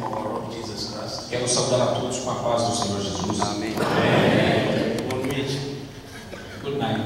of our Lord Jesus Christ. Quero saudar a todos com a paz do Senhor Jesus. Amém. Boa noite. Good night.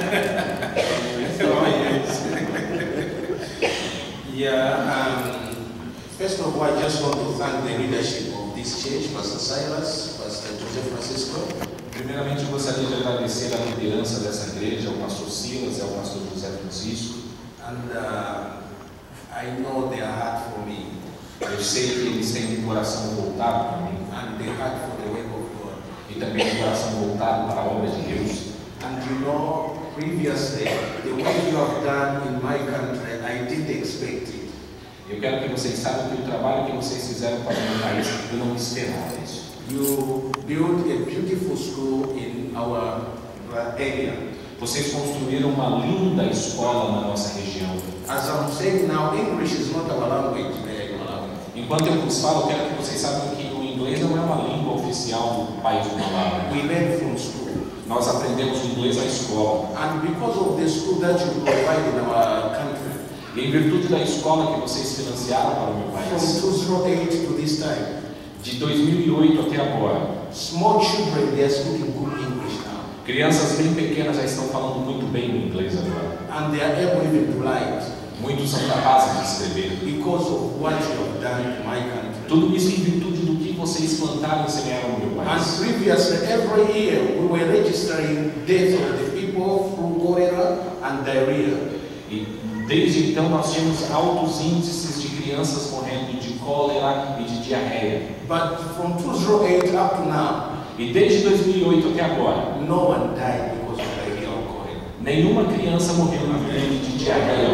First of all, I just want to thank the leadership of this church, Pastor Silas, Pastor José Francisco. Primeiramente, eu gostaria de agradecer a liderança dessa igreja, ao pastor Silas e ao pastor José Francisco. And I know their heart for me. Eu sei que eles têm um coração voltado para mim. And their heart for the work of God. E também um coração voltado para a obra de Deus. And you know, previously, the work you have done in my country, I didn't expect it. Eu quero que vocês saibam que o trabalho que vocês fizeram para o meu país, eu não esperava isso. You built a beautiful school in our area. Vocês construíram uma linda escola na nossa região. As I'm saying now, English is not our language. Enquanto eu vos falo, eu quero que vocês saibam que o inglês não é uma língua oficial do país do Malawi. We learn from school. Nós aprendemos inglês na escola. And because of the school that you provide in our country, E em virtude da escola que vocês financiaram para o meu from país, 2008 to this time, de 2008 até agora, small children, they are speaking good English now. crianças bem pequenas já estão falando muito bem o inglês agora. And they are able even to write Muitos são capazes de escrever. because of what you have done in my country. Tudo isso em virtude do que vocês plantaram e semearam no meu And país. previously, every year, we were registering deaths of the people through cholera and diarrhea. E desde então nós tínhamos altos índices de crianças morrendo de cólera e de diarreia. But from 2008 up to now, E desde 2008 até agora, no one died because of diarrhea or cholera. nenhuma criança morreu na frente de diarreia.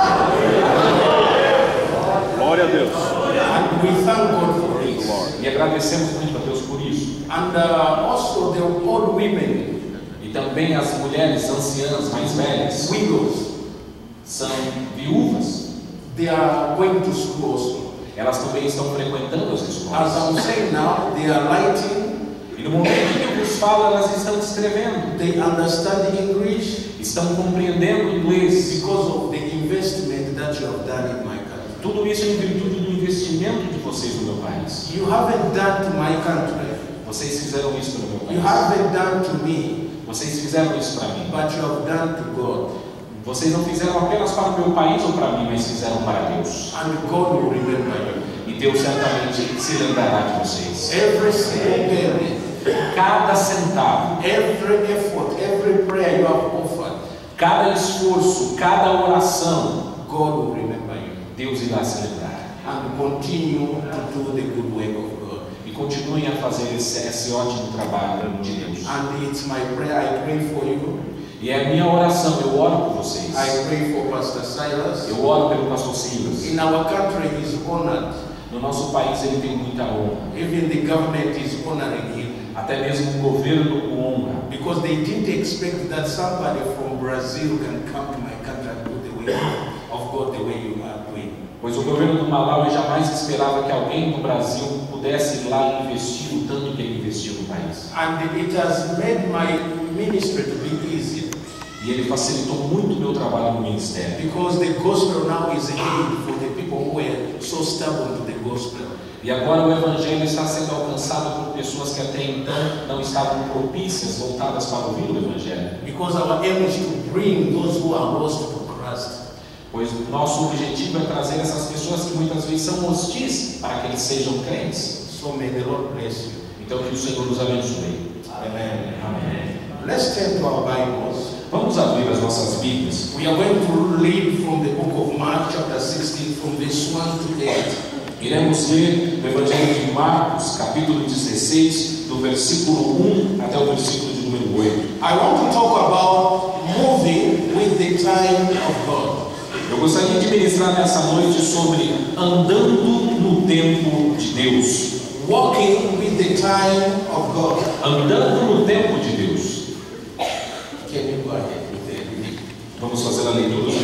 Glória a Deus. And we thank God for it. E agradecemos muito a Deus por isso. And also the old women, E também as mulheres anciãs mais velhas, widows, são viúvas. they are going to school also. Elas também estão frequentando as As escolas. I'm saying now, they are writing, E no momento que eu vos falo, elas estão escrevendo. they understand English Estão compreendendo o inglês. because of the investment that you have done in my country. Tudo isso em virtude do investimento de vocês no meu país. You haven't done to my country, Vocês fizeram isso para o meu you país. haven't done to me, Vocês fizeram isso para mim. but you have done to God. Vocês não fizeram apenas para o meu país ou para mim, mas fizeram para Deus. And God will remember you. E Deus certamente se lembrará de vocês. Every single penny, Cada centavo, every effort, every prayer you have offered, cada esforço, cada oração, God will remember you. Deus irá se lembrar. And continue to do the good work of God. E continuem a fazer esse ótimo trabalho de Deus. And it's my prayer, I pray for you. E é a minha oração, eu oro por vocês. I pray for Pastor Silas. Eu oro pelo pastor Silas. In our country, he is honored. No nosso país ele tem muita honra. Even the government is honoring him. Até mesmo o governo o honra. Because they didn't expect that somebody from Brazil can come to my country and do the way of God the way you are doing. Pois o governo do Malawi jamais esperava que alguém do Brasil pudesse ir lá e investir o tanto que ele investiu no país. And it has made my ministry to be easy. E ele facilitou muito o meu trabalho no ministério. Because the gospel now is aid for the people who were so stubborn to the gospel. E agora o evangelho está sendo alcançado por pessoas que até então não estavam propícias, voltadas para ouvir o evangelho. Because our aim is to bring those who are lost to Christ. Pois o nosso objetivo é trazer essas pessoas que muitas vezes são hostis para que eles sejam crentes. So may the Lord bless you. Então que o Senhor nos abençoe. Amen. Amém. Let's turn to our Bibles. Vamos abrir as nossas Bíblias. We are going to read from the book of Mark, chapter 16, from verse 1 to 8. Iremos ler o Evangelho de Marcos, capítulo 16, do versículo 1 até o versículo de número 8. I want to talk about moving with the time of God. Eu gostaria de ministrar nessa noite sobre andando no tempo de Deus. Walking with the time of God. Andando no tempo de Deus. Can you go ahead with the reading? Vamos fazer a leitura